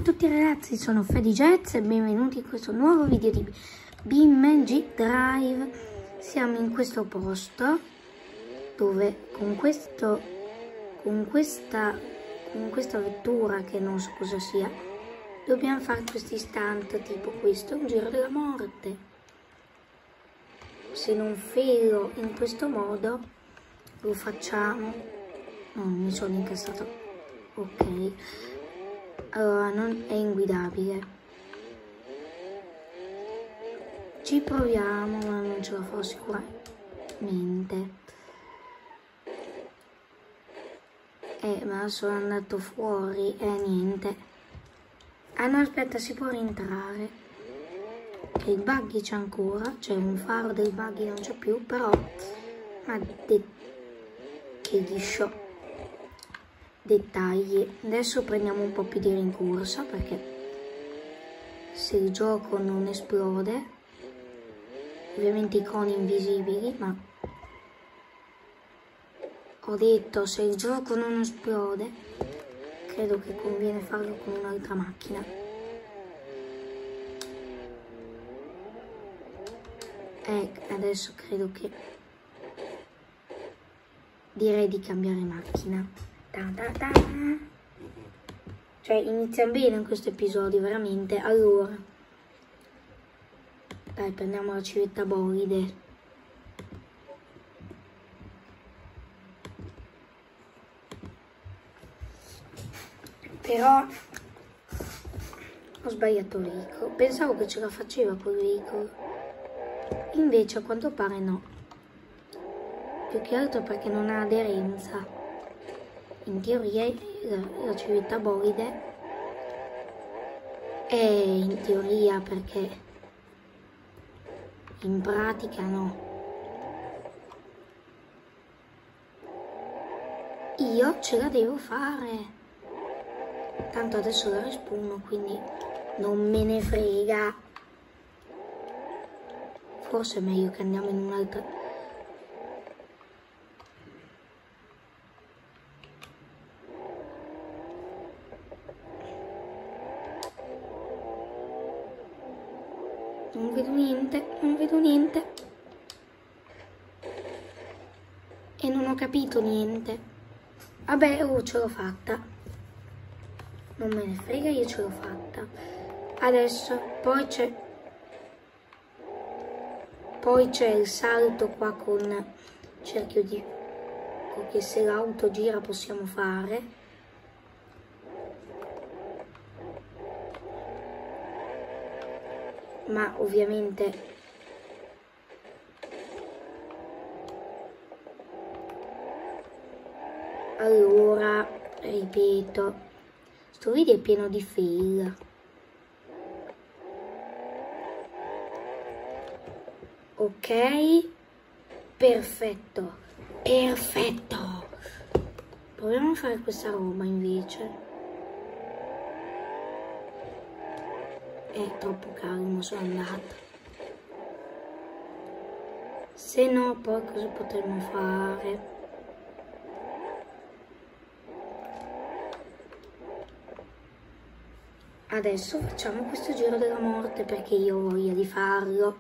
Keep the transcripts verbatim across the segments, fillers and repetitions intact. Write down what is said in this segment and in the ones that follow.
tutti ragazzi, sono Fedi Jets e benvenuti in questo nuovo video di BeamNG Drive. Siamo in questo posto dove con questo con questa con questa vettura che non so cosa sia dobbiamo fare questi stunt tipo questo, un giro della morte. Se non filo in questo modo lo facciamo. No, mi sono incassato. Ok, allora non è inguidabile. Ci proviamo, ma non ce la farò sicuramente. Eh, ma sono andato fuori e eh, niente. Ah no, aspetta, si può rientrare. Che il buggy c'è ancora, c'è un faro del buggy non c'è più, però ma de che liscio. Dettagli. Adesso prendiamo un po' più di rincorsa perché se il gioco non esplode, ovviamente i coni invisibili, ma ho detto se il gioco non esplode credo che conviene farlo con un'altra macchina. E adesso credo che direi di cambiare macchina. Ta ta ta. Cioè inizia bene in questo episodio veramente. Allora dai, prendiamo la civetta bolide. Però ho sbagliato il veicolo. Pensavo che ce la faceva quel veicolo, invece a quanto pare no. Più che altro perché non ha aderenza. In teoria la, la civetta bolide è in teoria, perché in pratica no. Io ce la devo fare. Tanto adesso la respawno, quindi non me ne frega. Forse è meglio che andiamo in un'altra. Non vedo niente, non vedo niente. E non ho capito niente. Vabbè, oh, ce l'ho fatta. Non me ne frega, io ce l'ho fatta. Adesso, poi c'è... Poi c'è il salto qua con cerchio di... che se l'auto gira possiamo fare. Ma ovviamente allora ripeto, sto video è pieno di fail. Ok, perfetto, perfetto. Proviamo a fare questa roba invece. È troppo calmo, sono andata. Se no, poi cosa potremmo fare? Adesso facciamo questo giro della morte perché io ho voglia di farlo.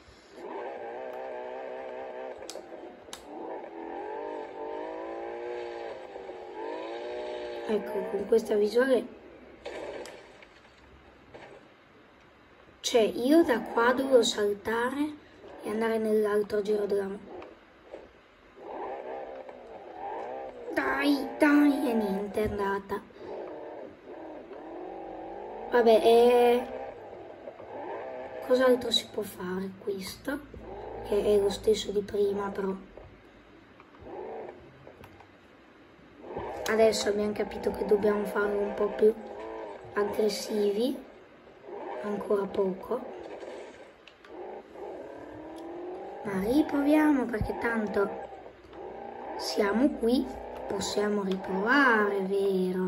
Ecco, con questa visuale. Cioè, io da qua devo saltare e andare nell'altro giro della... Dai, dai, e niente, è andata. Vabbè, e... cos'altro si può fare? Questo, che è lo stesso di prima, però. Adesso abbiamo capito che dobbiamo farlo un po' più aggressivi. Ancora poco, ma riproviamo perché tanto siamo qui, possiamo riprovare, vero?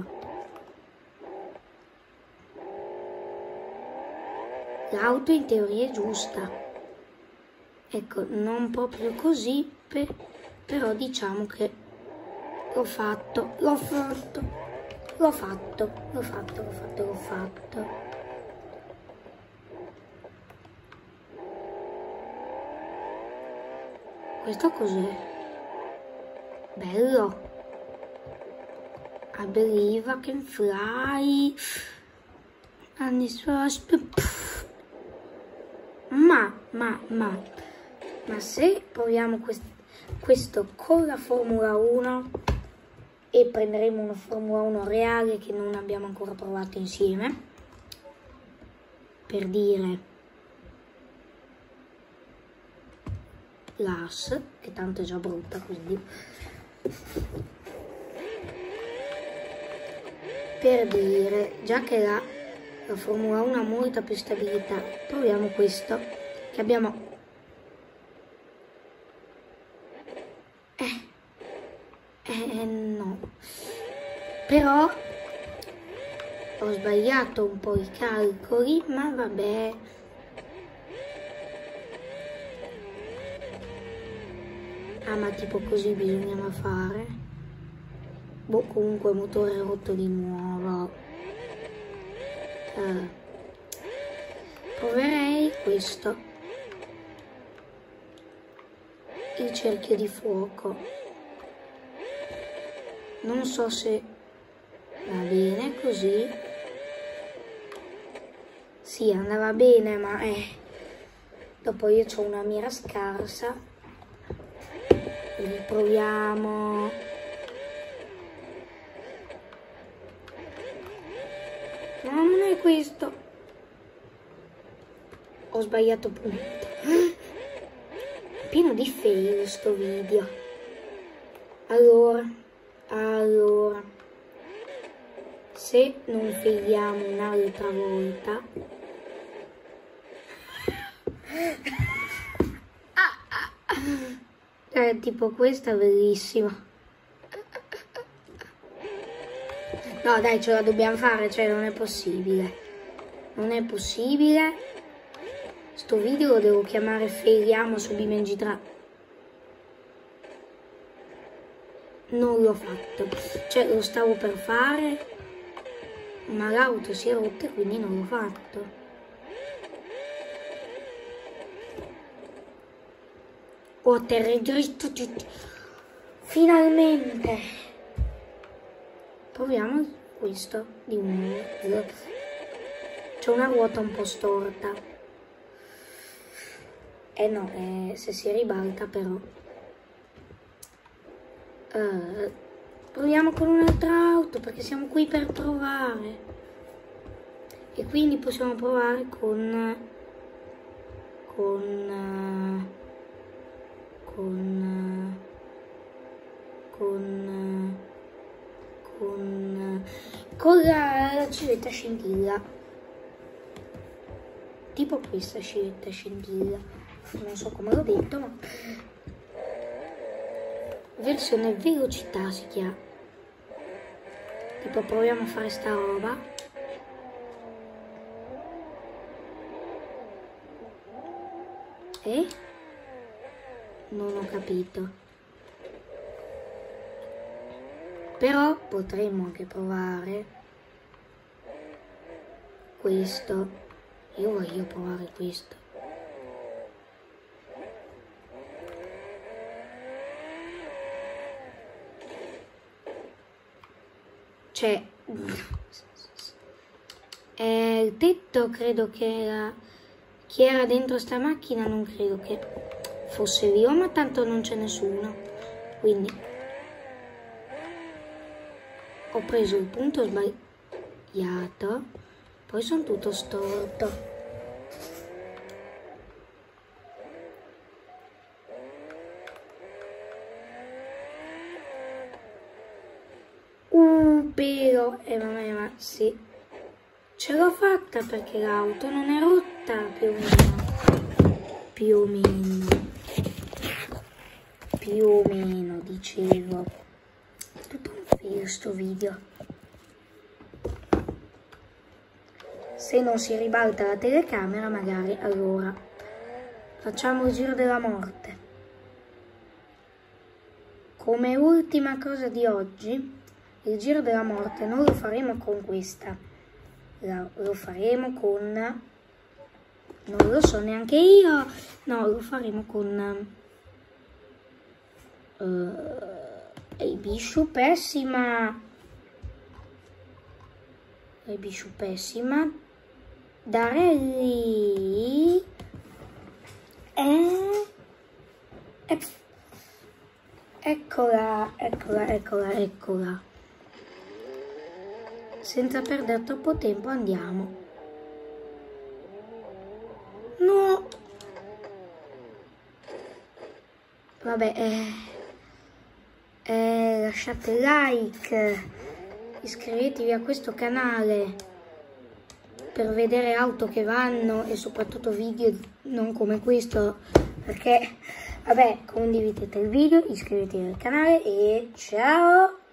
L'auto in teoria è giusta, ecco, non proprio così, per, però diciamo che l'ho fatto, l'ho fatto, l'ho fatto, l'ho fatto, l'ho fatto, l'ho fatto. Questo cos'è? Bello. I believe I can fly. And this was... Ma, ma, ma, ma se proviamo quest questo con la Formula uno e prenderemo una Formula uno reale che non abbiamo ancora provato insieme, per dire l'As, che tanto è già brutta, quindi per dire, già che la, la Formula uno ha molta più stabilità, proviamo questo che abbiamo. eh, eh no, però ho sbagliato un po' i calcoli, ma vabbè. Ah, ma tipo così bisognava fare? Boh, comunque il motore è rotto di nuovo. Uh, proverei questo. Il cerchio di fuoco. Non so se va bene così. Sì, andava bene, ma eh, dopo io ho una mira scarsa. Riproviamo. No, non è questo. Ho sbagliato punto. È pieno di fail sto video. Allora, allora, se non failiamo un'altra volta, eh, tipo questa è bellissima. No dai, ce la dobbiamo fare, cioè non è possibile. Non è possibile. Sto video lo devo chiamare Failiamo su BeamNG Drive. Non l'ho fatto. Cioè lo stavo per fare, ma l'auto si è rotta e quindi non l'ho fatto. Oh, terra dritto. Finalmente. Proviamo questo di nuovo. C'è una ruota un po' storta. Eh no, eh, se si ribalta però. Uh, proviamo con un'altra auto perché siamo qui per provare. E quindi possiamo provare con... Con... Con... Con... Con, con la, la civetta scintilla, tipo questa civetta scintilla, non so come l'ho detto, ma versione velocità si chiama. Tipo proviamo a fare sta roba. E non ho capito. Però potremmo anche provare questo. Io voglio provare questo. Cioè, eh, il tetto credo che era... Chi era dentro sta macchina non credo che fosse vivo, ma tanto non c'è nessuno. Quindi... ho preso il punto sbagliato, poi sono tutto storto. Uh, però, eh vabbè, ma sì, ce l'ho fatta perché l'auto non è rotta, più o meno, più o meno, più o meno, dicevo. Tutto un figlio sto video. Se non si ribalta la telecamera magari allora facciamo il giro della morte. Come ultima cosa di oggi il giro della morte non lo faremo con questa, la, lo faremo con, non lo so neanche io, no, lo faremo con uh, il biscio pessima, il biscio pessima, Darelli, e, e eccola, eccola, eccola, eccola. Senza perdere troppo tempo andiamo. No. Vabbè, eh, eh, lasciate like, iscrivetevi a questo canale per vedere auto che vanno e soprattutto video non come questo, perché vabbè, condividete il video, iscrivetevi al canale e ciao!